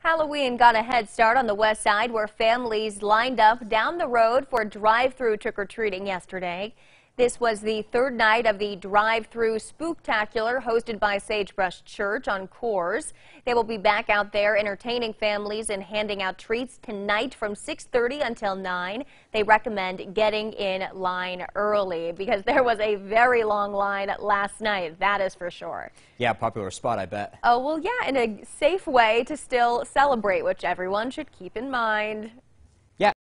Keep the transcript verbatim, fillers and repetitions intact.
Halloween got a head start on the west side where families lined up down the road for drive-through trick-or-treating yesterday. This was the third night of the drive-through spooktacular hosted by Sagebrush Church on Coors. They will be back out there entertaining families and handing out treats tonight from six thirty until nine. They recommend getting in line early because there was a very long line last night, that is for sure. Yeah, popular spot, I bet. Oh, well, yeah, in a safe way to still celebrate, which everyone should keep in mind.